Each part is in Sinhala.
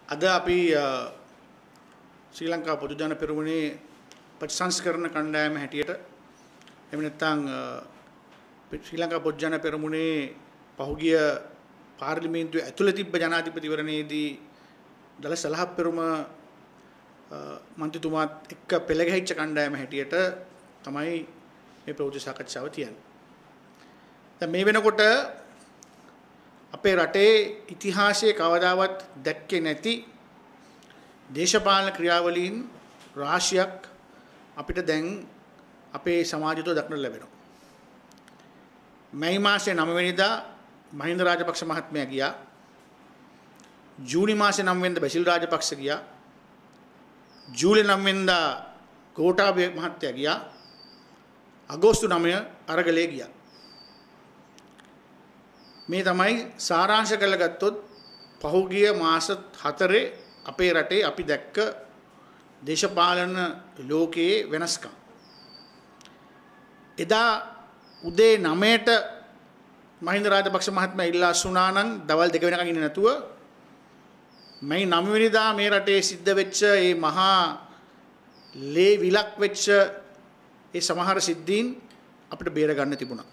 අද අපි ශ්‍රී ලංකා පොදු ජන පෙරමුණේ ප්‍රතිසංස්කරණ කණ්ඩායම හැටියට එහෙම නැත්නම් ශ්‍රී ලංකා පොදු ජන පෙරමුණේ පහුගිය පාර්ලිමේන්තුවේ ඇතුළත තිබ්බ ජනාධිපතිවරණයේදී දල සලහ පෙරමුණ මන්ත්‍රීතුමාත් එක්ක පෙළ ගැහිච්ච කණ්ඩායම හැටියට තමයි මේ ප්‍රවෘත්ති සාකච්ඡාව තියන්නේ. දැන් මේ වෙනකොට අපේ රටේ ඉතිහාසයේ කවදාවත් දැක්කේ නැති දේශපාලන ක්‍රියාවලීන් රාශියක් අපිට දැන් අපේ සමාජය තුළ දක්නට ලැබෙනවා. මැයි මාසයේ 9 වෙනිදා මහින්ද රාජපක්ෂ මහත්මයා ගියා. ජූනි මාසයේ 9 වෙනිදා බැසිල් රාජපක්ෂ ගියා. ජූලි 9 වෙනිදා ගෝඨාභය මහත්තයා ගියා. අගෝස්තු 9 අරගලේ ගියා. මේ තමයි සාරාංශ කරලා ගත්තොත් පහුගිය මාස 4 අපේ රටේ අපි දැක්ක දේශපාලන ලෝකයේ වෙනස්කම්. එදා උදේ 9ට මහින්ද රාජපක්ෂ මහත්මයා ඉල්ලා අසුනා නම් දවල් 2 වෙනකන් ඉන්නේ නැතුව මේ 9 වෙනිදා මේ රටේ සිද්ධ වෙච්ච මේ මහා ලේ විලක් වෙච්ච ඒ සමහර සිද්ධීන් අපිට බේර ගන්න තිබුණා.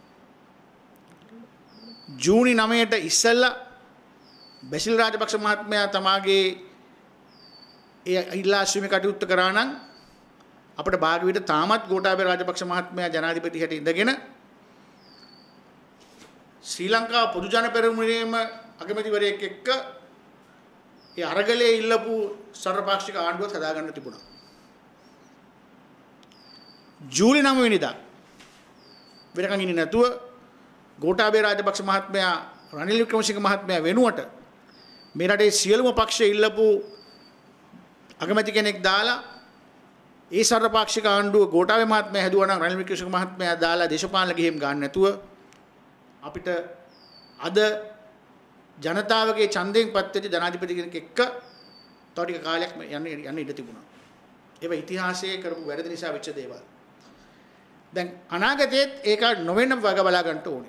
ජූනි 9ට ඉස්සෙල්ලා බැසිල් රාජපක්ෂ මහත්මයා තමාගේ ඒ ඉල්ලාස්වීමේ කටයුත්ත කරා නම් අපිට භාග විට තාමත් ගෝඨාභය රාජපක්ෂ මහත්මයා ජනාධිපති හැටියට ඉඳගෙන ශ්‍රී ලංකා පොදු ජන පෙරමුණේම අගමැතිවරයෙක් එක්ක ඒ අරගලයේ ඉල්ලපු සර්වපාක්ෂික ආණ්ඩුවත් හදාගන්න තිබුණා. ජූලි 9 වෙනිදා වෙනකන් ඉන්නේ නැතුව ගෝඨාභය රාජපක්ෂ මහත්මයා රනිල් වික්‍රමසිංහ මහත්මයා වෙනුවට මේ රටේ සියලුම පක්ෂ ඉල්ලපු අගමැති කෙනෙක් දාලා ඒ සර්වපාක්ෂික ආණ්ඩුව ගෝඨාභය මහත්මයා හැදුවා නම් රනිල් වික්‍රමසිංහ මහත්මයා දාලා දේශපාලන ගෙහිම් ගන්න නැතුව අපිට අද ජනතාවගේ ඡන්දයෙන් පත් වෙච්ච ජනාධිපති කෙනෙක් එක්ක තව ටික කාලයක් යන්න ඉඩ තිබුණා. ඒවා ඉතිහාසයේ කරපු වැරදි නිසා වෙච්ච දේවල්. දැන් අනාගතයේත් ඒක නොවෙන්න වග බලා ගන්න ඕනේ.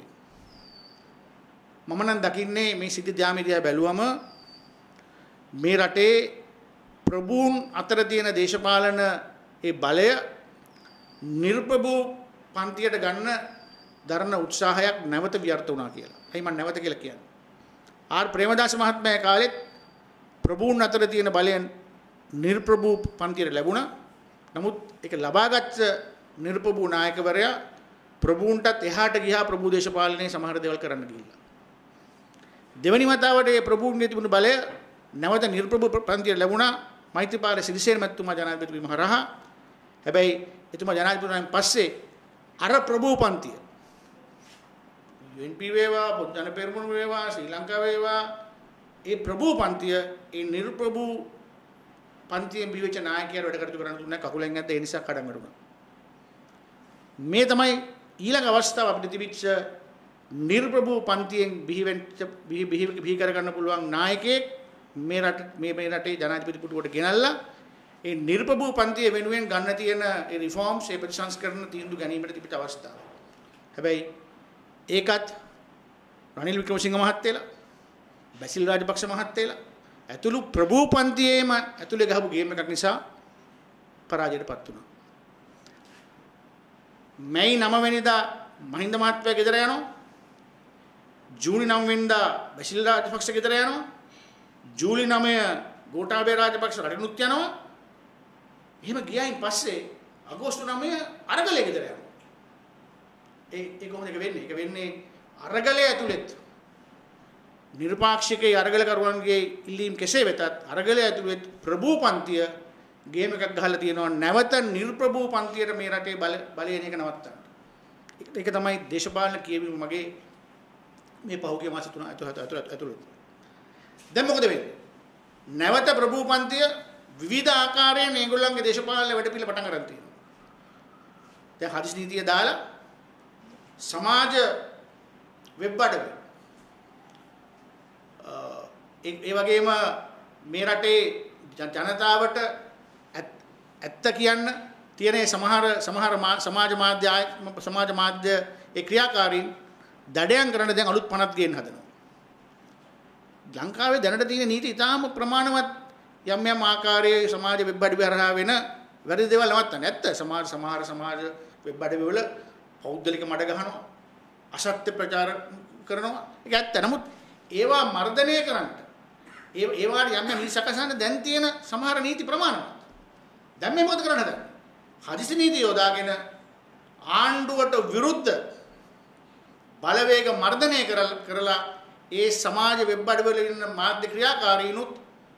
මම නම් දකින්නේ මේ සිද්ධි ද්‍යාමිදියා බැලුවම මේ රටේ ප්‍රභූන් අතර තියෙන දේශපාලන ඒ බලය නිර්ප්‍රභූ පන්තියට ගන්න දරන උත්සාහයක් නැවත ව්‍යර්ථ වුණා කියලා. එයි මම නැවත කියලා කියන්නේ. ආර් ප්‍රේමදාස මහත්මයා කාලෙත් ප්‍රභූන් අතර තියෙන බලයෙන් නිර්ප්‍රභූ පන්තියට ලැබුණා. නමුත් ඒක ලබාගත් නිර්ප්‍රභූ නායකවරයා ප්‍රභූන්ටත් එහාට ගියා ප්‍රභූ දේශපාලනයේ සමහර දේවල් කරන්න ගිහිල්ලා. දෙවනි වතාවට මේ ප්‍රභූන්ගේ තිබුණු බලය නැවත නිර්ප්‍රභූ පන්තියට ලැබුණා මෛත්‍රීපාල සිරිසේන මැතිතුමා ජනාධිපතිතුමා හරහා. හැබැයි එතුමා ජනාධිපතිතුමාන් පස්සේ අර ප්‍රභූ පන්තිය UNP වේවා පොදු ජන පෙරමුණ වේවා ශ්‍රී ලංකාව වේවා ඒ ප්‍රභූ පන්තිය ඒ නිර්ප්‍රභූ පන්තියෙන් බිහිවෙච්ච නායකයන්ට වැඩ කටයුතු කරන්න දුන්නා කකුලෙන් නැද්ද ඒ නිසා කඩම් වැටුණා. මේ තමයි ඊළඟ අවස්ථාව අපිට තිබිච්ච නිර්ප්‍රභූ පන්තියෙන් බිහි කර ගන්න පුළුවන් නායකයෙක් මේ රටේ ජනාධිපති පුටුවට ගෙනල්ලා ඒ නිර්ප්‍රභූ පන්තිය වෙනුවෙන් ගන්න තියෙන ඒ රිෆෝම්ස් ඒ ප්‍රතිසංස්කරණ තීන්දුව ගැනීමට තිබිච්ච අවස්ථාව. හැබැයි ඒකත් රනිල් වික්‍රමසිංහ මහත්තයලා බැසිල් රාජපක්ෂ මහත්තයලා ඇතුළු ප්‍රභූ පන්තියේම ඇතුලේ ගහපු ගේම් එකක් නිසා පරාජයටපත් වුණා. මැයි 9 වෙනිදා මහින්ද මහත්මයා ගෙදර යනවා. ජූනි 9 වෙනිදා බැසිල් රාජපක්ෂ ගෙදර යනවා. ජූලි 9 ගෝඨාභය රාජපක්ෂ රටිනුත් යනවා. එහෙම ගියායින් පස්සේ අගෝස්තු 9 අරගලේ ගෙදර යනවා. ඒ කොහොමද ඒක වෙන්නේ? ඒක වෙන්නේ අරගලයේ ඇතුළෙත් නිර්පාක්ෂිකේ අරගල කරුවන්ගේ ඉල්ලීම් කෙසේ වෙතත් අරගලයේ ඇතුළෙත් ප්‍රභූ පන්තිය ගේම් එකක් ගහලා තියෙනවා නැවත නිර්ප්‍රභූ පන්තියට මේ රටේ බලයෙන් එක නවත්තන්න. ඒක තමයි දේශපාලන කියවීම මගේ මේ පහුගිය මාස 3 ඇතුළත. දැන් මොකද වෙන්නේ? නැවත ප්‍රභූ පන්තිය විවිධ ආකාරයෙන් මේගොල්ලන්ගේ දේශපාලන වැඩපිළිවෙල පටන් ගන්න තියෙනවා. දැන් හදිසි නීතිය දාලා සමාජ වෙබ් අඩවි ඒ වගේම මේ රටේ ජනතාවට ඇත්ත කියන්න තියෙන සමහර සමාජ මාධ්‍ය ඒ ක්‍රියාකාරීන් දඩයන් කරන දැන් අලුත් පනත් ගේන්න හදනවා. ලංකාවේ දැනට තියෙන නීති ඉතාම ප්‍රමාණවත් යම් යම් ආකාරයේ සමාජ වෙබ් අඩවි හරහා වෙන වැරදි දේවල් නවත්තන්න. ඇත්ත සමහර සමාජ වෙබ් අඩවි වල පෞද්ගලික මඩ ගහනවා, අසත්‍ය ප්‍රචාර කරනවා. ඒක ඇත්ත. නමුත් ඒවා මර්ධනය කරන්න ඒවාට යම් යම් සකසන්න දැන් තියෙන සමහර නීති ප්‍රමාණවත්. දැන් මේ මොකද කරන්න හදන්නේ? හදිසි නීති යොදාගෙන ආණ්ඩුවට විරුද්ධ බලවේග මර්ධනය කරලා ඒ සමාජ වෙබ් අඩවිවල ඉන්න මාධ්‍ය ක්‍රියාකාරීනුත්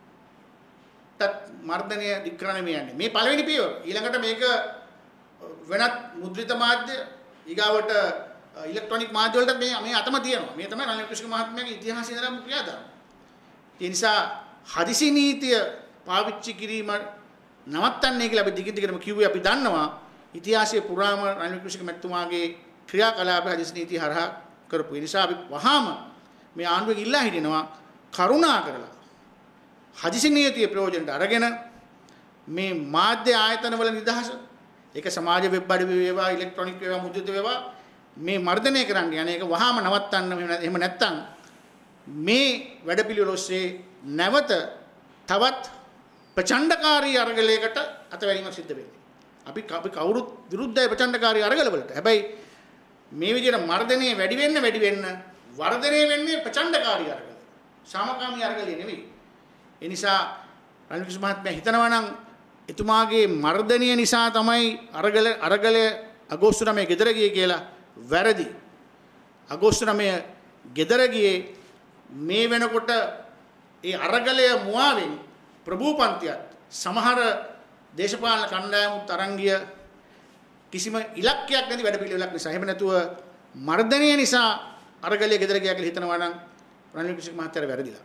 මර්ධනය දික්කරන මේ යන්නේ. මේ පළවෙනි පියවර. ඊළඟට මේක වෙනත් මුද්‍රිත මාධ්‍ය ඊගාවට ඉලෙක්ට්‍රොනික මාධ්‍ය වලට මේ අතම තියෙනවා. මේ තමයි රනිල් ක්‍රිෂ්ණ මහත්මයාගේ ඉතිහාසය ඉඳලා ක්‍රියාදාම. ඒ නිසා හදිසි නීතිය පාවිච්චි කිරීම නවත්තන්නේ කියලා අපි දිගටම කිව්වේ. අපි දන්නවා ඉතිහාසයේ පුරාම රනිල් ක්‍රිෂ්ණ මහත්මයාගේ ක්‍රියාකලාප හදිසි නීතිය හරහා කරපු. ඒ නිසා අපි වහාම මේ ආණ්ඩුවෙන් ඉල්ලා හිටිනවා කරුණා කරලා හදිසි නීතිය ප්‍රයෝජනට අරගෙන මේ මාධ්‍ය ආයතනවල නිදහස ඒක සමාජ වෙබ් අඩවි වේවා ඉලෙක්ට්‍රොනික වේවා මුද්‍රිත වේවා මේ මර්ධනය කරන්න යන එක වහාම නවත්තන්න. එහෙම නැත්නම් මේ වැඩපිළිවෙල ඔස්සේ නැවත තවත් ප්‍රචණ්ඩකාරී අරගලයකට අතවැරීමක් සිද්ධ වෙන්නේ. අපි කවුරුත් විරුද්ධයි ප්‍රචණ්ඩකාරී අරගලවලට. හැබැයි මේ විදිහට මර්ධනය වැඩි වෙන්න වර්ධනය වෙන්නේ ප්‍රචණ්ඩකාරී අරගල. සාමකාමී අරගලය නෙවෙයි. ඒ නිසා රනිල් ක්‍රිෂ්ණ මහත්මයා හිතනවා නම් එතුමාගේ මර්ධනය නිසා තමයි අරගලය අගෝස්තු 9 ගෙදර ගියේ කියලා වැරදි. අගෝස්තු 9 ගෙදර ගියේ මේ වෙනකොට ඒ අරගලය මුවාවෙන් ප්‍රභූපන්තියත් සමහර දේශපාලන කණ්ඩායමුත් අරන් ගිය කිසිම ඉලක්කයක් නැති වැඩපිළිවෙලක් නිසා. එහෙම නැතුව මර්ධනය නිසා අරගලය ගෙදර ගියා කියලා හිතනවා නම් රනිල් ක්‍රිෂ්ණ මහත්තයාට වැරදිලා.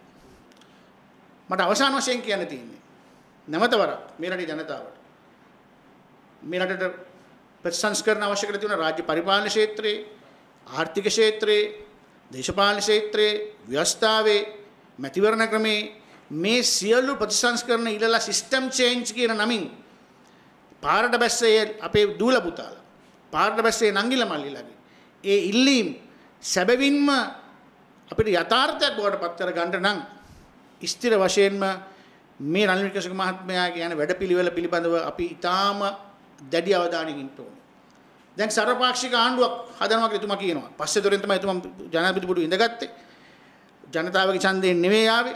මට අවසාන වශයෙන් කියන්න තියෙන්නේ නැවත වරක් මේ රටේ ජනතාවට මේ රටට ප්‍රතිසංස්කරණ අවශ්‍ය කර තියෙන රාජ්‍ය පරිපාලන ක්ෂේත්‍රයේ, ආර්ථික ක්ෂේත්‍රයේ, දේශපාලන ක්ෂේත්‍රයේ, ව්‍යවස්ථාවේ, මැතිවරණ ක්‍රමේ මේ සියලු ප්‍රතිසංස්කරණ ඉලලා සිස්ටම් චේන්ජ් කියන නමින් පාරට බැස්සේ අපේ දූල පුතාලා, පාරට බැස්සේ නංගිල මල්ලිලාගේ ඒ ඉල්ලීම් සැබවින්ම අපිට යථාර්ථයක් බවට පත් කර ගන්න නම් ස්ථිර වශයෙන්ම මේ රනිල් ක්‍රිෂ්ණ මහත්මයාගේ යන වැඩපිළිවෙල පිළිබඳව අපි ඊටාම දැඩි අවධානයෙන් ඉන්න ඕනේ. දැන් සර්වපාක්ෂික ආණ්ඩුවක් හදනවා කියලා එතුමා කියනවා. පස්සේ දොරෙන් තමයි එතුමා ජනාධිපතිතුරු ඉඳගත්තේ. ජනතාවගේ ඡන්දයෙන් නෙවෙයි ආවේ.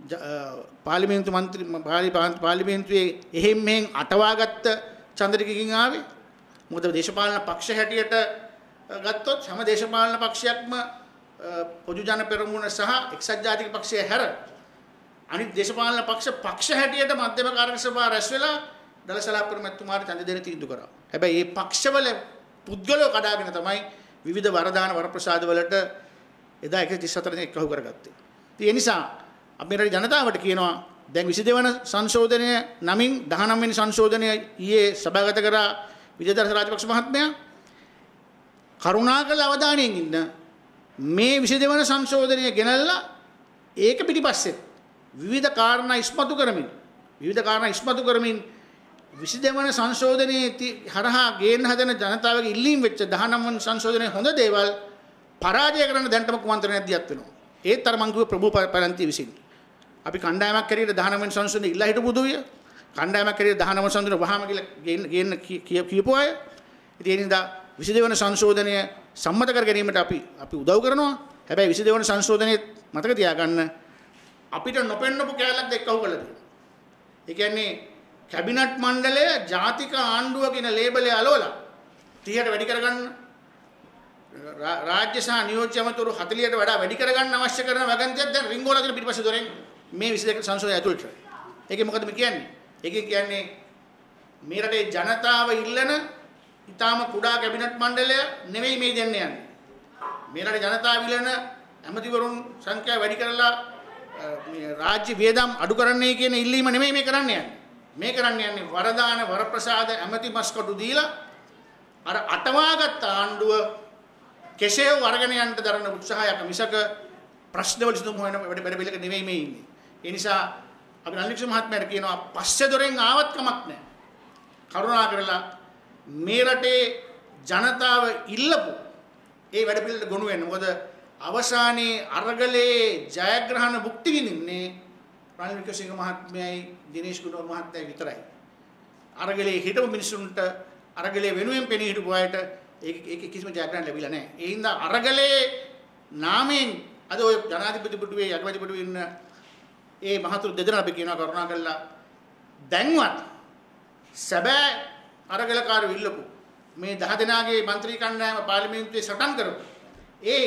පාර්ලිමේන්තුවේ එහෙම් මෙහෙන් අටවාගත්ත ඡන්ද ටිකකින් ආවේ. මොකද දේශපාලන පක්ෂ හැටියට ගත්තොත් හැම දේශපාලන පක්ෂයක්ම පොදු ජන පෙරමුණ සහ එක්සත් ජාතික පක්ෂය හැර අනිත් දේශපාලන පක්ෂ හැටියට මධ්‍යම කාර්ය සභාව රැස් වෙලා දලසලාපුර මැතිතුමාට ඡන්ද දෙන්න තීන්දුව කරා. හැබැයි මේ පක්ෂවල පුද්ගලව කඩාගෙන තමයි විවිධ වරදාන වරප්‍රසාද වලට එදා 134 දෙනෙක් කහුව කරගත්තේ. ඒ නිසා අපි රට ජනතාවට කියනවා දැන් 22 වන සංශෝධනය නමින් 19 වෙනි සංශෝධනය ඊයේ සභාගත කරා විජේදාස රාජපක්ෂ මහත්මයා. කරුණාකර අවධානයෙන් ඉන්න මේ 22 වන සංශෝධනය ගෙනල්ලා ඒක පිටිපස්සේ විවිධ කාරණා ඉස්මතු කරමින් 22 වන සංශෝධනයේ හරහා ගේන්න හදන ජනතාවගේ ඉල්ලීම් වෙච්ච 19 වන සංශෝධනයේ හොඳ දේවල් පරාජය කරන්න දැන්ටම කුමන්ත්‍රණයක් දියත් වෙනවා. ඒත් අර මං කිව්ව ප්‍රභූ පරන්ති විසින් අපි කණ්ඩායමක් කරියට 19 වන සංශෝධනය ඉල්ලා හිටපු දුවිය කණ්ඩායමක් කරියට 19 වන සංශෝධනය වහාම ගේන්න කියපු අය. ඉතින් ඒ නිසා 22 වන සංශෝධනය සම්මත කර ගැනීමට අපි උදව් කරනවා. හැබැයි 22 වන සංශෝධනයේ මතක තියාගන්න අපිට නොපෙන්නපු කැලලක් එක්කව කළා තියෙනවා. ඒ කියන්නේ කැබිනට් මණ්ඩලය ජාතික ආණ්ඩුව කියන ලේබලය අලවලා 30ට වැඩි කරගන්න රාජ්‍ය සහ නියෝජ්‍ය අමාත්‍යවරු 40ට වඩා වැඩි කරගන්න අවශ්‍ය කරන වගන්තියක් දැන් රින්ගෝලා තියෙන පිටිපස්සේ දොරෙන් මේ 22 සංශෝධනය ඇතුළට. ඒකේ මොකද මේ කියන්නේ? ඒකේ කියන්නේ මේ රටේ ජනතාව ඉල්ලන ඊටාම කුඩා කැබිනට් මණ්ඩලය නෙවෙයි මේ දෙන්න යන්නේ. මේ රටේ ජනතාව ඉල්ලන ඇමතිවරුන් සංඛ්‍යාව වැඩි කරලා රාජ්‍ය වියදම් අඩු කරන්නයි කියන ඉල්ලීම නෙමෙයි මේ කරන්න යන්නේ. මේ කරන්න යන්නේ වරදාන වරප්‍රසාද ඇමති මස්කටු දීලා අර අටවාගත් ආණ්ඩුව කෙසේව අරගෙන යන්න දරන උත්සාහයක් මිසක ප්‍රශ්නවල සිදුම් හොයන වැඩ පිළිවෙලක නෙමෙයි මේ ඉන්නේ. ඒ නිසා අපි රනිල් ක්‍රිෂ්ණ මහත්මයාට කියනවා පස්සේ දොරෙන් ආවත් කමක් නැහැ. කරුණා කරලා මේ රටේ ජනතාව ඉල්ලපු ඒ වැඩ පිළිවෙලට ගොනු වෙන්න. මොකද අවසානයේ අරගලේ ජයග්‍රහණ භුක්ති විඳින්නේ රනිල් වික්‍රමසිංහ මහත්මයායි දිනේෂ් ගුණවර්ධන මහත්තයා විතරයි. අරගලේ හිටපු මිනිසුන්ට අරගලේ වෙනුවෙන් පෙනී හිටපු අයට ඒක කිසිම ජයග්‍රහණයක් ලැබිලා නැහැ. ඒ හින්දා අරගලේ නාමයෙන් අද ඔය ජනාධිපති පුටුවේ අගමැති පුටුවේ ඉන්න ඒ මහතුරු දෙදෙනා අපි කියනවා කරුණා කළා දැන්වත් සැබෑ අරගලකාරයෝ ඉල්ලපු මේ 10 දෙනාගේ മന്ത്രി කණ්ඩායම පාර්ලිමේන්තුවේ සටන් කරපු ඒ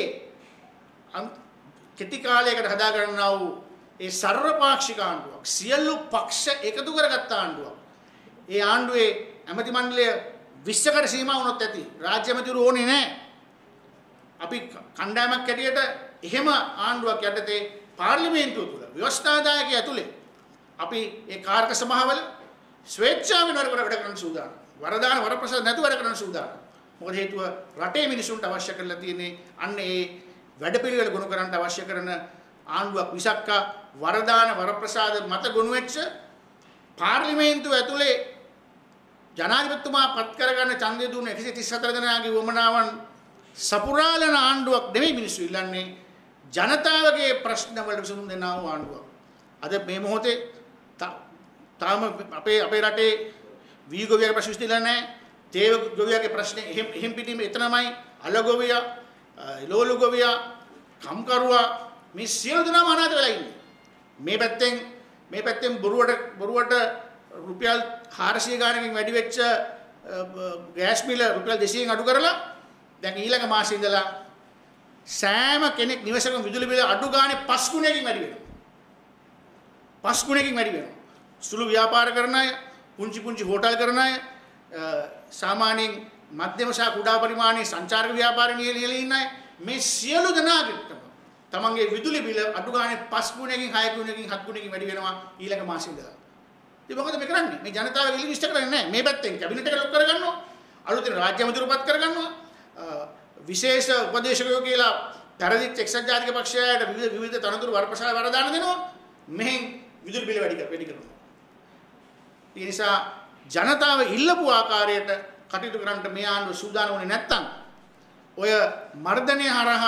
කෙටි කාලයකට හදා ගන්නා වූ ඒ සර්වපාක්ෂික ආණ්ඩුවක් සියලු පක්ෂ එකතු කරගත්ත ආණ්ඩුවක්. ඒ ආණ්ඩුවේ ඇමති මණ්ඩලය 20කට සීමා වුණොත් ඇති. රාජ්‍ය ඇමතිවරු ඕනේ නැහැ. අපි කණ්ඩායමක් හැටියට එහෙම ආණ්ඩුවක් යටතේ පාර්ලිමේන්තුව තුල ව්‍යවස්ථාදායකය ඇතුලේ අපි ඒ කාර්ක සභාවල ස්වේච්ඡාවෙන් වැඩ කරන්න සූදානම්. වරදාන වරප්‍රසාද නැතුව වැඩ කරන්න සූදානම්. මොකද හේතුව රටේ මිනිසුන්ට අවශ්‍ය කරලා තියෙන්නේ අන්න ඒ වැඩපිළිවෙල ගොනු කරන්න අවශ්‍ය කරන ආණ්ඩුවක් විසක්ක වරදාන වරප්‍රසාද මත ගොනු වෙච්ච පාර්ලිමේන්තුව ඇතුලේ ජනාධිපතිතුමා පත් කරගන්න ඡන්දය දුන්න 134 දෙනාගේ වමනාවන් සපුරාලන ආණ්ඩුවක් නෙමෙයි මිනිස්සු ඉල්ලන්නේ ජනතාවගේ ප්‍රශ්න වලට විසඳුම් දෙන ආණ්ඩුවක්. අද මේ මොහොතේ තාම අපේ රටේ වී ගොවියාගේ ප්‍රශ්න විසඳලා නැහැ. තේව ගොවියාගේ ප්‍රශ්නේ එහෙම් පිටින් එතනමයි අල ගොවියා, ලෝලු ගොවියා, කම්කරුවා මේ සියලු දෙනාම අනාථ වෙලා ඉන්නේ. මේ පැත්තෙන් බොරුවට රුපියල් 400 ගානකින් වැඩි වෙච්ච ගෑස් මිල රුපියල් 200න් අඩු කරලා දැන් ඊළඟ මාසෙ ඉඳලා සෑම කෙනෙක් නිවසකම විදුලි බිල අඩු ගානේ 5 ගුණයකින් වැඩි වෙනවා. 5 ගුණයකින් වැඩි වෙනවා. සුළු ව්‍යාපාර කරන අය, පුංචි හෝටල් කරන අය, සාමාන්‍යයෙන් මධ්‍යම සහ කුඩා පරිමාණයේ සංචාරක ව්‍යාපාරේ නියැලී ඉන්න අය මේ සියලු දෙනාට තමන්ගේ විදුලි බිල අඩු ගානේ 5 ගුණයකින් 6 ගුණයකින් 7 ගුණයකින් වැඩි වෙනවා ඊළඟ මාසෙ ඉඳලා. ඉතින් මොකද මේ කරන්නේ? මේ ජනතාව ඉල්ලීම් ඉෂ්ට කරන්නේ නැහැ. මේ පැත්තෙන් කැබිනට් එක ලොක් කරගන්නවා. අලුතෙන් රාජ්‍ය අමාත්‍යවරුපත් කරගන්නවා. විශේෂ උපදේශකයෝ කියලා පෙරදිච්ච එක්සත් ජාතික පක්ෂයට විවිධ තනතුරු වරප්‍රසාද වරදාන දෙනවා. මෙහෙන් විදුලි බිල වැඩි කරනවා. ඒ නිසා ජනතාව ඉල්ලපු ආකාරයට කටයුතු කරන්න මේ ආණ්ඩුව සූදානම් වුණේ නැත්තම් ඔය මර්ධනය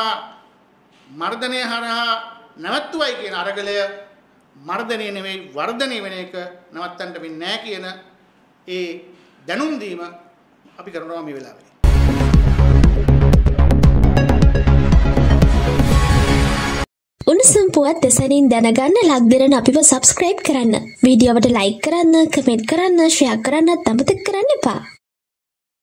හරහා නැවතුවයි කියන අරගලය මර්ධනය නෙවෙයි වර්ධනය වෙන එක නවත්තන්න වෙන්නේ නැහැ කියන ඒ දැනුම් දීම අපි කරනවා මේ වෙලාවේ. උණුසුම් පුවත් දෙසනින් දැනගන්න ලක්දිරන අපිව සබ්ස්ක්‍රයිබ් කරන්න. වීඩියෝවට ලයික් කරන්න, කමෙන්ට් කරන්න, ෂෙයා කරන්නත් අමතක කරන්න එපා.